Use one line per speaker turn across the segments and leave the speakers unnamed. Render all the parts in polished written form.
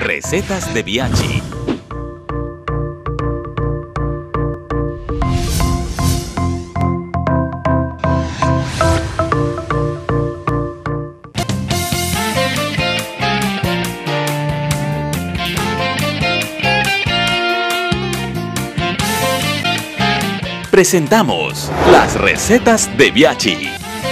Recetas de Biaggi. Presentamos las recetas de Biaggi.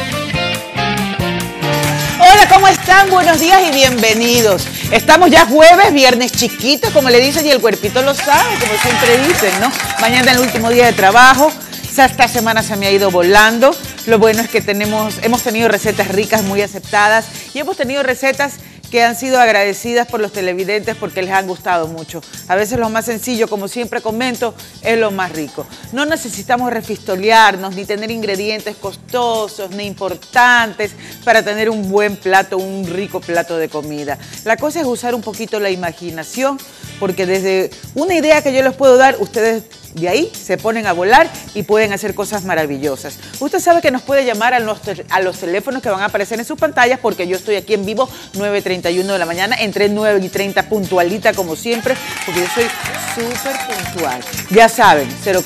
Hola, ¿cómo están? Buenos días y bienvenidos. Estamos ya jueves, viernes chiquito, como le dicen, y el cuerpito lo sabe, como siempre dicen, ¿no? Mañana es el último día de trabajo. Esta semana se me ha ido volando. Lo bueno es que hemos tenido recetas ricas, muy aceptadas, y hemos tenido recetas que han sido agradecidas por los televidentes porque les han gustado mucho. A veces lo más sencillo, como siempre comento, es lo más rico. No necesitamos refistolearnos, ni tener ingredientes costosos, ni importantes para tener un buen plato, un rico plato de comida. La cosa es usar un poquito la imaginación, porque desde una idea que yo les puedo dar, ustedes de ahí se ponen a volar y pueden hacer cosas maravillosas. Usted sabe que nos puede llamar a los teléfonos que van a aparecer en sus pantallas, porque yo estoy aquí en vivo 9:31 de la mañana, entre 9:30 puntualita como siempre, porque yo soy súper puntual. Ya saben,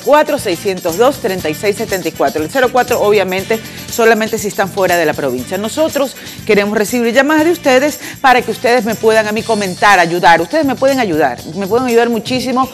04-602-3674. El 04 obviamente solamente si están fuera de la provincia. Nosotros queremos recibir llamadas de ustedes para que ustedes me puedan a mí comentar, ayudar. Ustedes me pueden ayudar muchísimo.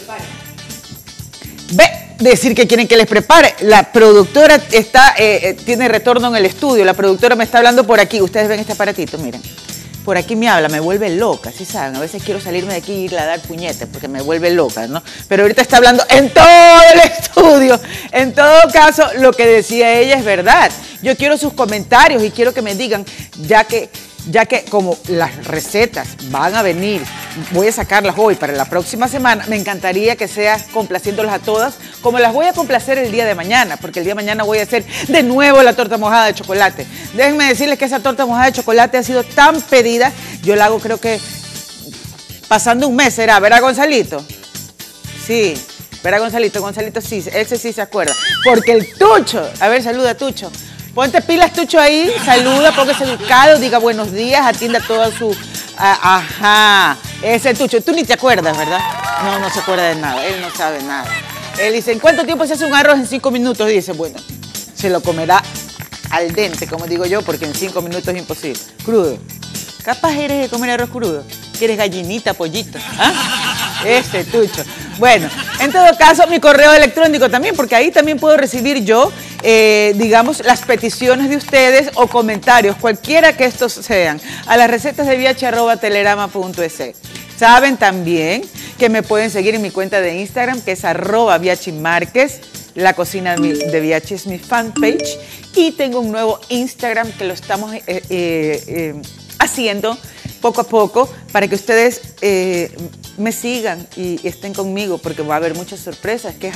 Decir que quieren que les prepare. La productora tiene retorno en el estudio. La productora me está hablando por aquí. Ustedes ven este aparatito, miren. Por aquí me habla, me vuelve loca, ¿sí saben? A veces quiero salirme de aquí y irle a dar puñetes porque me vuelve loca, ¿no? Pero ahorita está hablando en todo el estudio. En todo caso, lo que decía ella es verdad. Yo quiero sus comentarios y quiero que me digan, ya que como las recetas van a venir, voy a sacarlas hoy para la próxima semana, me encantaría que sea complaciéndolas a todas, como las voy a complacer el día de mañana, porque el día de mañana voy a hacer de nuevo la torta mojada de chocolate. Déjenme decirles que esa torta mojada de chocolate ha sido tan pedida, yo la hago creo que pasando un mes, ¿será? ¿Verdad, Gonzalito? Sí, ¿verdad, Gonzalito? Gonzalito sí, ese sí se acuerda, porque el Tucho, a ver, saluda, Tucho. Ponte pilas, Tucho, ahí, saluda, póngase educado, diga buenos días, atienda toda su... ajá, ese Tucho, tú ni te acuerdas, ¿verdad? No se acuerda de nada, él no sabe nada. Él dice, ¿en cuánto tiempo se hace un arroz? En 5 minutos, dice, bueno, se lo comerá al dente, como digo yo, porque en 5 minutos es imposible. Crudo. Capaz eres de comer arroz crudo. ¿Quieres gallinita, pollito? ¿Ah? Ese Tucho. Bueno, en todo caso, mi correo electrónico también, porque ahí también puedo recibir yo, digamos, las peticiones de ustedes o comentarios, cualquiera que estos sean, a las recetas de biaggi@telerama.es. Saben también que me pueden seguir en mi cuenta de Instagram, que es @biaggi_márquez. La cocina de Biaggi es mi fanpage. Y tengo un nuevo Instagram que lo estamos haciendo poco a poco para que ustedes me sigan y estén conmigo, porque va a haber muchas sorpresas, que es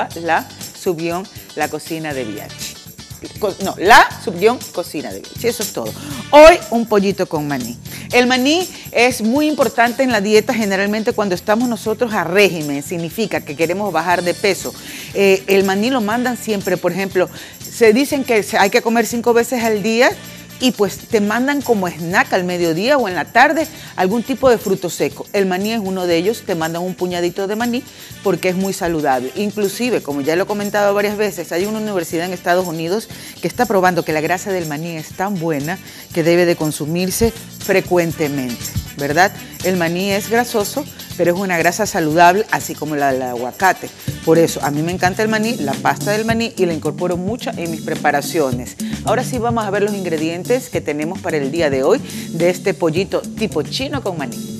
@la cocina de Biaggi. No, _cocina de Biaggi. Eso es todo. Hoy un pollito con maní. El maní es muy importante en la dieta, generalmente cuando estamos nosotros a régimen, significa que queremos bajar de peso. El maní lo mandan siempre, por ejemplo, se dicen que hay que comer 5 veces al día, y pues te mandan como snack al mediodía o en la tarde algún tipo de fruto seco. El maní es uno de ellos, te mandan un puñadito de maní porque es muy saludable. Inclusive, como ya lo he comentado varias veces, hay una universidad en Estados Unidos que está probando que la grasa del maní es tan buena que debe de consumirse frecuentemente, ¿verdad? El maní es grasoso, pero es una grasa saludable, así como la del aguacate. Por eso, a mí me encanta el maní, la pasta del maní, y la incorporo mucho en mis preparaciones. Ahora sí vamos a ver los ingredientes que tenemos para el día de hoy de este pollito tipo chino con maní.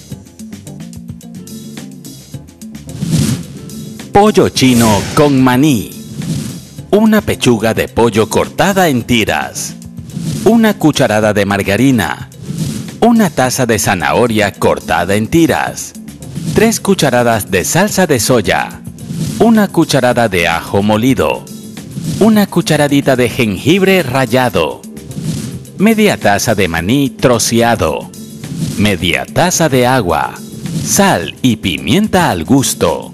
Pollo chino con maní. Una pechuga de pollo cortada en tiras. Una cucharada de margarina. Una taza de zanahoria cortada en tiras. 3 cucharadas de salsa de soya. Una cucharada de ajo molido. Una cucharadita de jengibre rallado. Media taza de maní troceado. Media taza de agua. Sal y pimienta al gusto.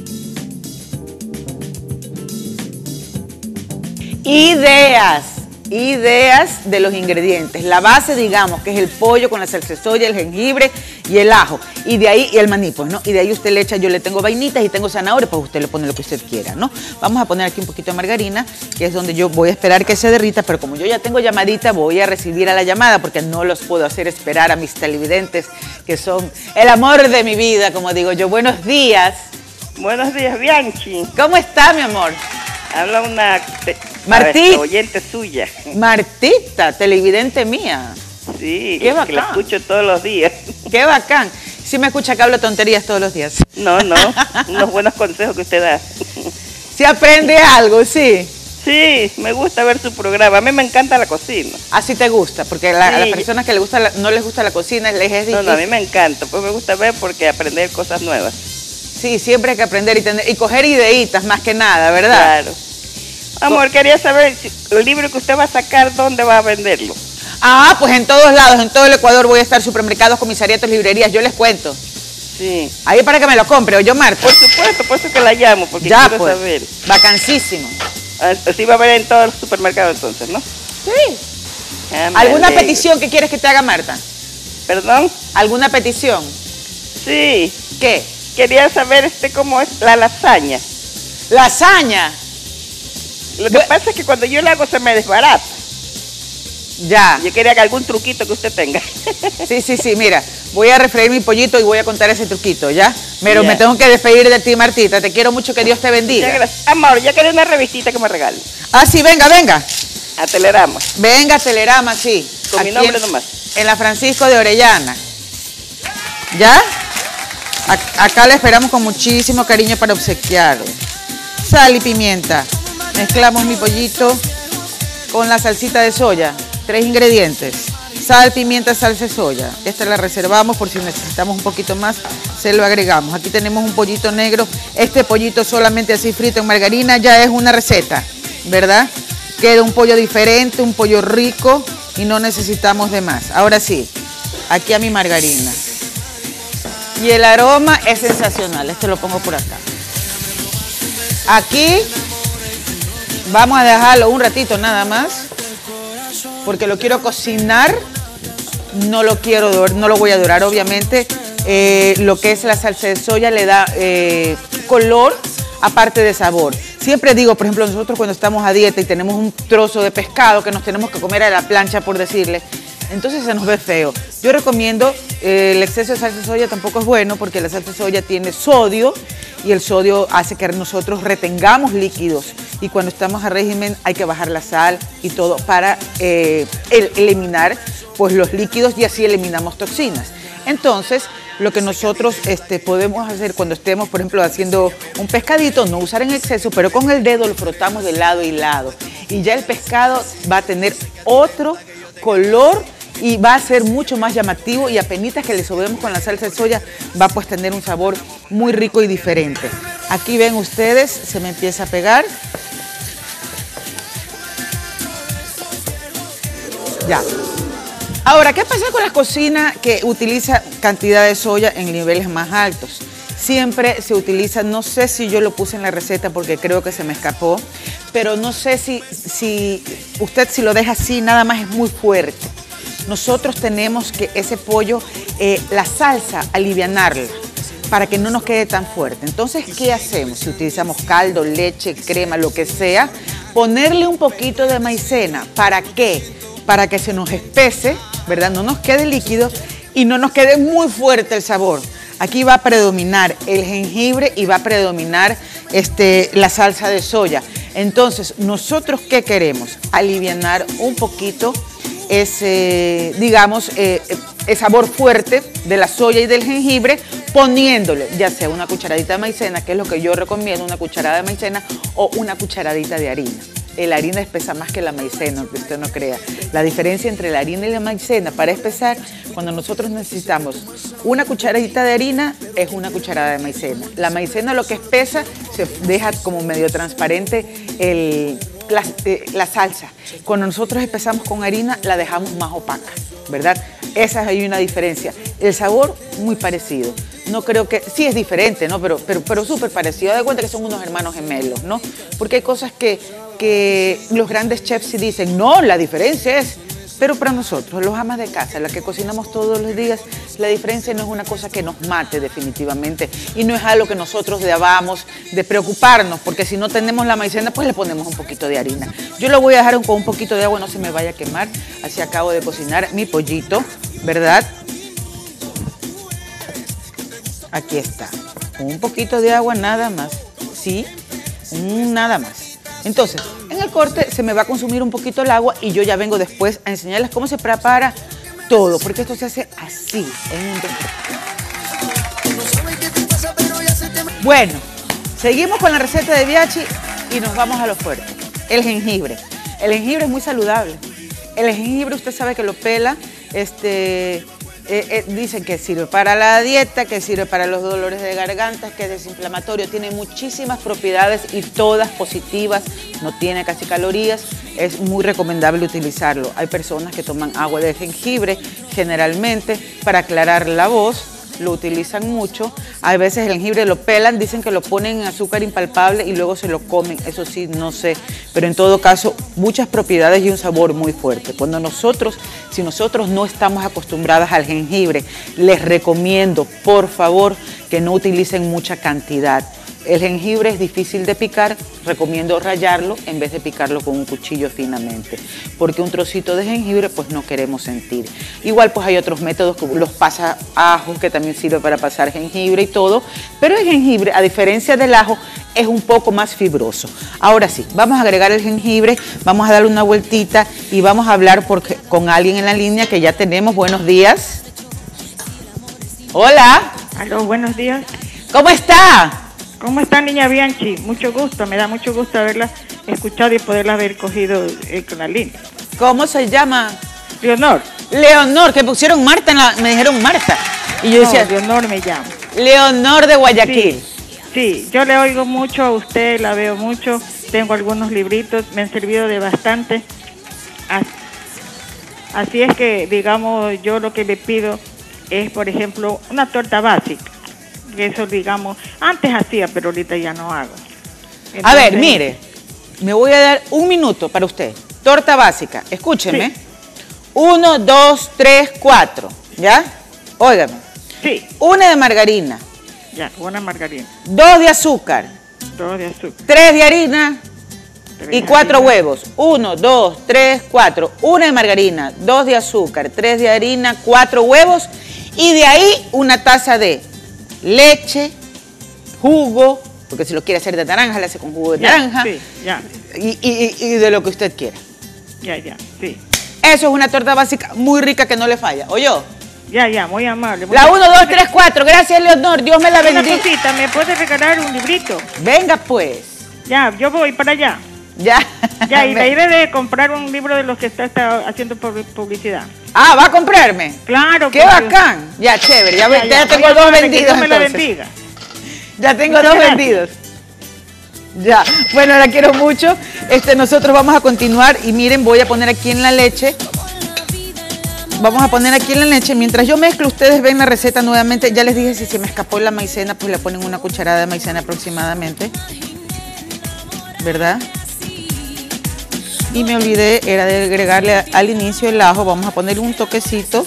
Ideas. ideas de los ingredientes. La base, digamos, que es el pollo con la salsa de soya, el jengibre y el ajo. Y de ahí, y el maní, pues, ¿no? Y de ahí usted le echa, yo le tengo vainitas y tengo zanahoria, pues usted le pone lo que usted quiera, ¿no? Vamos a poner aquí un poquito de margarina, que es donde yo voy a esperar que se derrita, pero como yo ya tengo llamadita, voy a recibir a la llamada, porque no los puedo hacer esperar a mis televidentes, que son el amor de mi vida, como digo yo. Buenos días.
Buenos días, Bianchi.
¿Cómo está, mi amor?
Habla una
Martita,
oyente suya.
Martita, televidente mía.
Sí,
qué
que
bacán.
la escucho todos los días.
Qué bacán. Sí me escucha que hablo tonterías todos los días.
No, unos buenos consejos que usted da.
Sí aprende algo, sí.
Sí, me gusta ver su programa. A mí me encanta la cocina.
Así te gusta, porque a las personas que no les gusta la cocina les es difícil.
No, a mí me encanta, pues me gusta ver porque aprender cosas nuevas.
Sí, siempre hay que aprender y coger ideitas más que nada, ¿verdad?
Claro. Amor, quería saber el libro que usted va a sacar, ¿dónde va a venderlo?
Ah, pues en todos lados, en todo el Ecuador voy a estar, supermercados, comisariatos, librerías, yo les cuento.
Sí.
Ahí para que me lo compre, ¿o yo, Marta?
Por supuesto, por eso que la llamo, porque
ya,
quiero
pues,
saber.
Vacancísimo.
Así va a haber en todos los supermercados entonces, ¿no?
Sí.
Ah,
¿Alguna petición que quieres que te haga, Marta?
¿Perdón?
¿Alguna petición?
Sí.
¿Qué?
Quería saber cómo es la lasaña.
Lasaña.
Lo que pasa es que cuando yo la hago se me desbarata.
Ya.
Yo quería que algún truquito que usted tenga.
Sí, mira, voy a refreír mi pollito y voy a contar ese truquito, ¿ya? Pero
Ya.
me tengo que despedir de ti, Martita. Te quiero mucho, que Dios te bendiga.
Muchas gracias. Amor, ya quería una revistita que me regale.
Ah, sí, venga.
A Telerama.
Venga, Telerama, sí.
Con mi
Aquí
nombre nomás.
En la Francisco de Orellana. ¿Ya? Acá le esperamos con muchísimo cariño para obsequiarle. Sal y pimienta. Mezclamos mi pollito con la salsita de soya. 3 ingredientes. Sal, pimienta, salsa de soya. Esta la reservamos por si necesitamos un poquito más, se lo agregamos. Aquí tenemos un pollito negro. Este pollito solamente así frito en margarina ya es una receta, ¿verdad? Queda un pollo diferente, un pollo rico y no necesitamos de más. Ahora sí, aquí a mi margarina. Y el aroma es sensacional. Este lo pongo por acá. Aquí vamos a dejarlo un ratito nada más, porque lo quiero cocinar. No lo voy a dorar, obviamente. Lo que es la salsa de soya le da color, aparte de sabor. Siempre digo, por ejemplo, nosotros cuando estamos a dieta y tenemos un trozo de pescado que nos tenemos que comer a la plancha, por decirle, entonces se nos ve feo. Yo recomiendo, el exceso de salsa de soya tampoco es bueno, porque la salsa de soya tiene sodio y el sodio hace que nosotros retengamos líquidos. Y cuando estamos a régimen hay que bajar la sal y todo para eliminar pues, los líquidos, y así eliminamos toxinas. Entonces, lo que nosotros podemos hacer cuando estemos, por ejemplo, haciendo un pescadito, no usar en exceso, pero con el dedo lo frotamos de lado y lado. Y ya el pescado va a tener otro color y va a ser mucho más llamativo, y apenitas que le sobemos con la salsa de soya va a pues tener un sabor muy rico y diferente. Aquí ven ustedes, se me empieza a pegar. Ya. Ahora, ¿qué pasa con las cocinas que utiliza cantidad de soya en niveles más altos? Siempre se utiliza, no sé si yo lo puse en la receta porque creo que se me escapó, pero no sé si usted si lo deja así, nada más es muy fuerte. Nosotros tenemos que ese pollo, la salsa, alivianarla para que no nos quede tan fuerte. Entonces, ¿qué hacemos? Si utilizamos caldo, leche, crema, lo que sea, ponerle un poquito de maicena. ¿Para qué? Para que se nos espese, ¿verdad? No nos quede líquido y no nos quede muy fuerte el sabor. Aquí va a predominar el jengibre y va a predominar la salsa de soya. Entonces, ¿nosotros qué queremos? Alivianar un poquito ese, digamos, el sabor fuerte de la soya y del jengibre, poniéndole ya sea una cucharadita de maicena, que es lo que yo recomiendo, una cucharada de maicena o una cucharadita de harina. La harina espesa más que la maicena, aunque usted no crea. La diferencia entre la harina y la maicena para espesar, cuando nosotros necesitamos una cucharadita de harina, es una cucharada de maicena. La maicena lo que espesa, se deja como medio transparente la salsa. Cuando nosotros empezamos con harina, la dejamos más opaca, ¿verdad? Esa hay una diferencia. El sabor, muy parecido. No creo que, sí es diferente, ¿no? Pero súper parecido. Da cuenta que son unos hermanos gemelos, ¿no? Porque hay cosas que que los grandes chefs sí dicen, no, la diferencia es... Pero para nosotros, los amas de casa, las que cocinamos todos los días, la diferencia no es una cosa que nos mate definitivamente y no es algo que nosotros debamos de preocuparnos, porque si no tenemos la maicena, pues le ponemos un poquito de harina. Yo lo voy a dejar con un poquito de agua, no se me vaya a quemar. Así acabo de cocinar mi pollito, ¿verdad? Aquí está. Un poquito de agua nada más. Sí, nada más. Entonces, en el corte se me va a consumir un poquito el agua y yo ya vengo después a enseñarles cómo se prepara todo, porque esto se hace así, en un despertar. Bueno, seguimos con la receta de Biachi y nos vamos a lo fuerte. El jengibre. El jengibre es muy saludable. El jengibre usted sabe que lo pela, dicen que sirve para la dieta, que sirve para los dolores de garganta, que es desinflamatorio, tiene muchísimas propiedades y todas positivas, no tiene casi calorías, es muy recomendable utilizarlo. Hay personas que toman agua de jengibre generalmente para aclarar la voz, lo utilizan mucho. Hay veces el jengibre lo pelan, dicen que lo ponen en azúcar impalpable y luego se lo comen, eso sí, no sé, pero en todo caso, muchas propiedades y un sabor muy fuerte. Si nosotros no estamos acostumbradas al jengibre, les recomiendo, por favor, que no utilicen mucha cantidad. El jengibre es difícil de picar, recomiendo rallarlo en vez de picarlo con un cuchillo finamente, porque un trocito de jengibre pues no queremos sentir. Igual pues hay otros métodos como los pasaajos, que también sirve para pasar jengibre y todo, pero el jengibre, a diferencia del ajo, es un poco más fibroso. Ahora sí, vamos a agregar el jengibre, vamos a darle una vueltita y vamos a hablar con alguien en la línea que ya tenemos. Buenos días. Hola.
Aló, buenos días.
¿Cómo está?
¿Cómo está, niña Bianchi? Mucho gusto, me da mucho gusto haberla escuchado y poderla haber cogido con la línea.
¿Cómo se llama?
Leonor.
Leonor, que pusieron Marta, me dijeron Marta. Y yo decía,
Leonor me llama.
Leonor de Guayaquil.
Sí, yo le oigo mucho a usted, la veo mucho, tengo algunos libritos, me han servido de bastante. Así es que, digamos, yo lo que le pido es, por ejemplo, una torta básica. Eso, digamos, antes hacía, pero ahorita ya no hago. Entonces,
a ver, mire, me voy a dar un minuto para usted. Torta básica, escúcheme. Sí. 1, 2, 3, 4, ¿ya? Óigame.
Sí.
Una de margarina.
Ya, una margarina.
2 de azúcar.
2 de azúcar.
3 de harina. Y 4 huevos. 1, 2, 3, 4. Una de margarina, 2 de azúcar, 3 de harina, 4 huevos. Y de ahí una taza de leche, jugo, porque si lo quiere hacer de naranja, le hace con jugo de naranja.
Sí, ya.
Y de lo que usted quiera.
Ya, sí.
Eso es una torta básica muy rica que no le falla. ¿Oyó?
Ya, muy amable.
La 1, 2, 3, 4. Gracias, Leonor. Dios me la bendiga.
Una cosita, ¿me puede regalar un librito?
Venga, pues.
Ya, yo voy para allá.
Ya.
Ya, y la idea de comprar un libro de los que está haciendo publicidad.
Ah, ¿va a comprarme?
Claro.
¡Qué bacán! Ya, chévere. Ya tengo 2 vendidos.
Dios me la bendiga.
Ya tengo 2 vendidos. Ya. Bueno, la quiero mucho. Nosotros vamos a continuar y miren, voy a poner aquí en la leche. Vamos a poner aquí en la leche. Mientras yo mezclo, ustedes ven la receta nuevamente. Ya les dije, si se me escapó la maicena, pues le ponen una cucharada de maicena aproximadamente. ¿Verdad? Y me olvidé, era de agregarle al inicio el ajo. Vamos a ponerle un toquecito.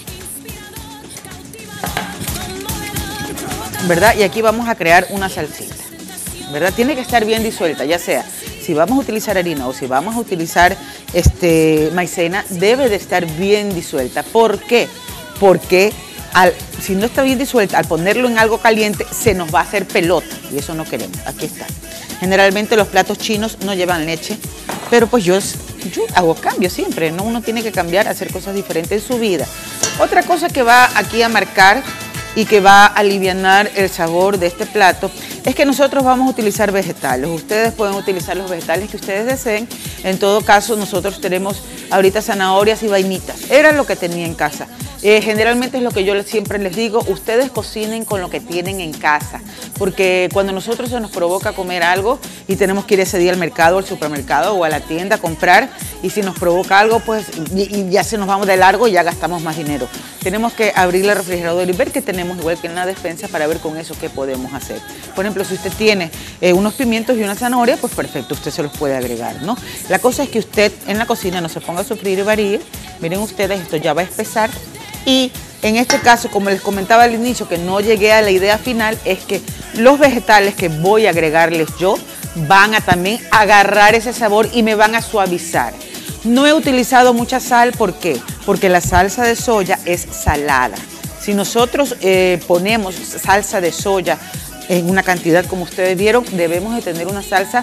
¿Verdad? Y aquí vamos a crear una salsita. ¿Verdad? Tiene que estar bien disuelta, ya sea si vamos a utilizar harina o si vamos a utilizar maicena, debe de estar bien disuelta. ¿Por qué? Porque si no está bien disuelta, al ponerlo en algo caliente, se nos va a hacer pelota y eso no queremos. Aquí está. Generalmente los platos chinos no llevan leche, pero pues yo hago cambios siempre, ¿no? Uno tiene que cambiar, hacer cosas diferentes en su vida. Otra cosa que va aquí a marcar y que va a alivianar el sabor de este plato es que nosotros vamos a utilizar vegetales. Ustedes pueden utilizar los vegetales que ustedes deseen. En todo caso, nosotros tenemos ahorita zanahorias y vainitas. Era lo que tenía en casa. Generalmente es lo que yo siempre les digo, ustedes cocinen con lo que tienen en casa, porque cuando nosotros se nos provoca comer algo y tenemos que ir ese día al mercado, al supermercado o a la tienda a comprar, y si nos provoca algo, pues y ya se nos vamos de largo y ya gastamos más dinero. Tenemos que abrir el refrigerador y ver qué tenemos, igual que en la despensa, para ver con eso qué podemos hacer. Por ejemplo, si usted tiene unos pimientos y una zanahoria, pues perfecto, usted se los puede agregar, ¿no? La cosa es que usted en la cocina no se ponga a sufrir y varíe. Miren ustedes, esto ya va a espesar. Y en este caso, como les comentaba al inicio, que no llegué a la idea final, es que los vegetales que voy a agregarles yo van a también agarrar ese sabor y me van a suavizar. No he utilizado mucha sal, ¿por qué? Porque la salsa de soya es salada. Si nosotros ponemos salsa de soya en una cantidad como ustedes vieron, debemos de tener una salsa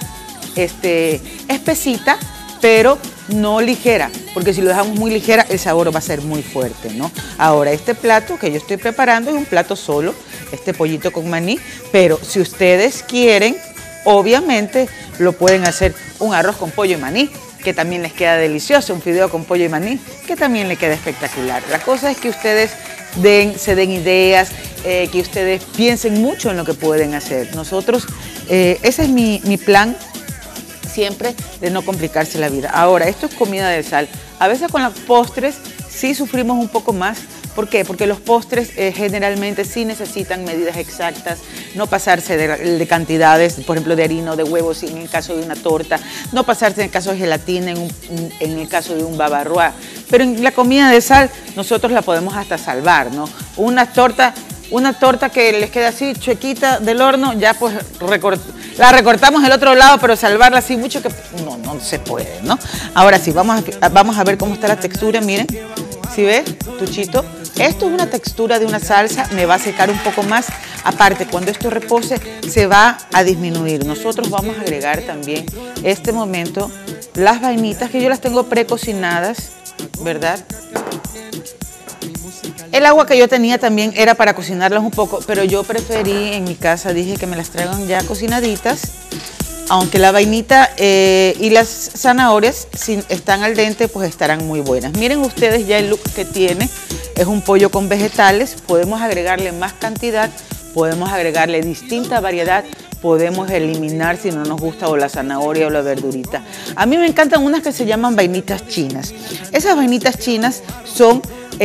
espesita, pero no ligera, porque si lo dejamos muy ligera el sabor va a ser muy fuerte, ¿no? Ahora, este plato que yo estoy preparando es un plato solo, este pollito con maní, pero si ustedes quieren, obviamente lo pueden hacer un arroz con pollo y maní, que también les queda delicioso, un fideo con pollo y maní, que también les queda espectacular. La cosa es que ustedes se den ideas, que ustedes piensen mucho en lo que pueden hacer. Nosotros, ese es mi plan siempre, de no complicarse la vida. Ahora, esto es comida de sal. A veces con los postres sí sufrimos un poco más. ¿Por qué? Porque los postres generalmente sí necesitan medidas exactas, no pasarse de cantidades, por ejemplo, de harina o de huevos en el caso de una torta, no pasarse en el caso de gelatina, en el caso de un babarroa. Pero en la comida de sal nosotros la podemos hasta salvar, ¿no? Una torta que les queda así, chuequita del horno, ya pues la recortamos el otro lado, pero salvarla así mucho que no se puede, ¿no? Ahora sí, vamos a ver cómo está la textura, miren. ¿Sí ves, Tuchito? Esto es una textura de una salsa, me va a secar un poco más. Aparte, cuando esto repose, se va a disminuir. Nosotros vamos a agregar también, este momento, las vainitas, que yo las tengo precocinadas, ¿verdad? El agua que yo tenía también era para cocinarlas un poco, pero yo preferí, en mi casa dije que me las traigan ya cocinaditas, aunque la vainita y las zanahorias, si están al dente, pues estarán muy buenas. Miren ustedes ya el look que tiene, es un pollo con vegetales, podemos agregarle más cantidad, podemos agregarle distinta variedad, podemos eliminar si no nos gusta o la zanahoria o la verdurita. A mí me encantan unas que se llaman vainitas chinas. Esas vainitas chinas son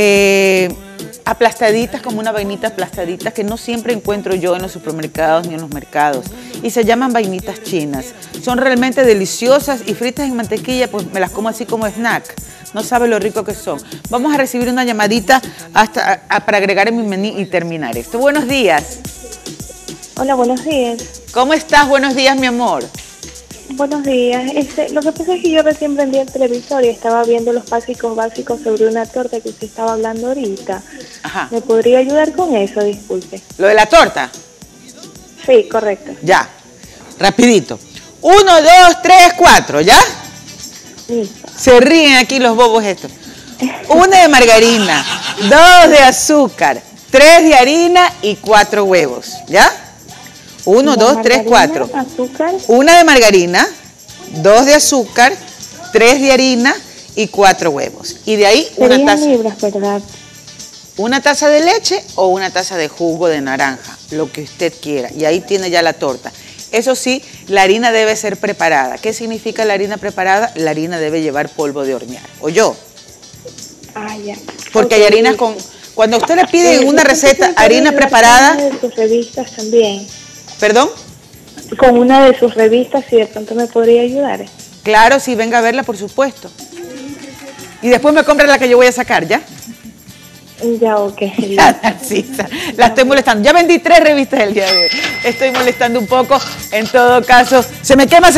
aplastaditas, como una vainita aplastadita, que no siempre encuentro yo en los supermercados ni en los mercados, y se llaman vainitas chinas. Son realmente deliciosas y fritas en mantequilla, pues me las como así como snack. No sabe lo rico que son. Vamos a recibir una llamadita para agregar en mi menú y terminar esto. Buenos días.
Hola, buenos días.
¿Cómo estás? Buenos días, mi amor.
Buenos días. Lo que pasa es que yo recién prendí el televisor y estaba viendo los básicos sobre una torta que usted estaba hablando ahorita.
Ajá.
¿Me podría ayudar con eso? Disculpe.
¿Lo de la torta?
Sí, correcto.
Ya. Rapidito. 1, 2, 3, 4, ¿ya?
Listo.
Se ríen aquí los bobos estos. 1 de margarina, 2 de azúcar, 3 de harina y 4 huevos, ¿ya? 1, 2, 3, 4.
Azúcar.
1 de margarina, 2 de azúcar, 3 de harina y 4 huevos. Y de ahí una taza.
Libras, ¿verdad?
Una taza de leche o una taza de jugo de naranja, lo que usted quiera. Y ahí tiene ya la torta. Eso sí, la harina debe ser preparada. ¿Qué significa la harina preparada? La harina debe llevar polvo de hornear. ¿Oyó?
Ah, ya.
Porque hay harinas con... Cuando usted le pide una receta, harina preparada...
Con una de sus revistas también.
¿Perdón?
Con una de sus revistas, si de pronto me podría ayudar.
Claro, sí, venga a verla, por supuesto. Y después me compra la que yo voy a sacar, ¿ya?
Ya, ok.
Narcisa, la estoy molestando. Ya vendí 3 revistas el día de hoy. Estoy molestando un poco. En todo caso, se me quema.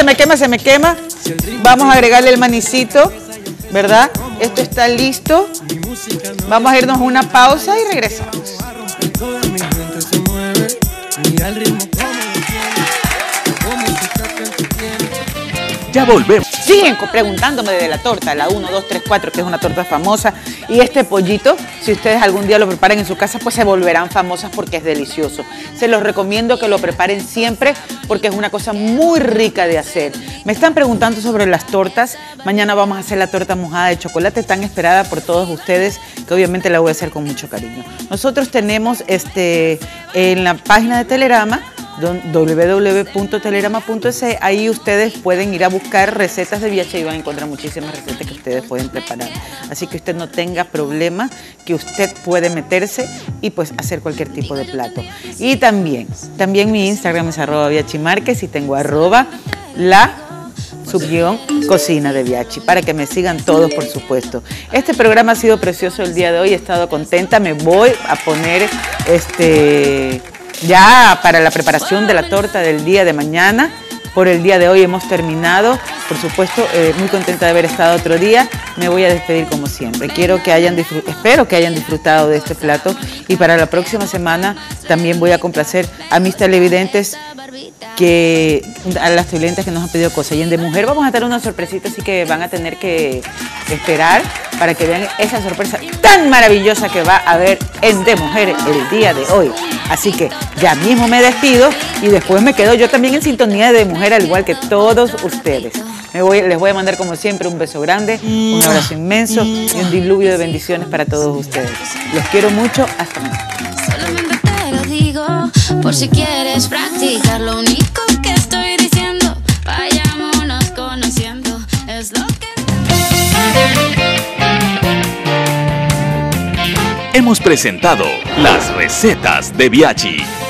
Vamos a agregarle el manicito, ¿verdad? Esto está listo. Vamos a irnos a una pausa y regresamos.
Ya volvemos.
siguen preguntándome de la torta, la 1, 2, 3, 4, que es una torta famosa. Y este pollito, si ustedes algún día lo preparan en su casa, pues se volverán famosas porque es delicioso. Se los recomiendo que lo preparen siempre porque es una cosa muy rica de hacer. Me están preguntando sobre las tortas. Mañana vamos a hacer la torta mojada de chocolate, tan esperada por todos ustedes, que obviamente la voy a hacer con mucho cariño. Nosotros tenemos en la página de Telerama, www.telerama.es, ahí ustedes pueden ir a buscar recetas de Viachi y van a encontrar muchísimas recetas que ustedes pueden preparar. Así que usted no tenga problema, que usted puede meterse y pues hacer cualquier tipo de plato. Y también mi Instagram es @viachimárquez y tengo @la_cocina de Viachi, para que me sigan todos, por supuesto. Este programa ha sido precioso el día de hoy, he estado contenta. Me voy a poner ya para la preparación de la torta del día de mañana. Por el día de hoy hemos terminado. Por supuesto, muy contenta de haber estado otro día. Me voy a despedir como siempre. Espero que hayan disfrutado de este plato. Y para la próxima semana también voy a complacer a mis televidentes, a las televidentes que nos han pedido cosas. Y en De Mujer vamos a tener una sorpresita, así que van a tener que esperar para que vean esa sorpresa tan maravillosa que va a haber en De Mujer el día de hoy. Así que ya mismo me despido y después me quedo yo también en sintonía de De Mujer, al igual que todos ustedes. Les voy a mandar como siempre un beso grande, un abrazo inmenso y un diluvio de bendiciones para todos ustedes. Los quiero mucho. Hasta mañana.
Solamente te lo digo por si quieres practicar. Lo único que estoy diciendo, vayámonos conociendo, es lo que...
Hemos presentado las recetas de Viachi.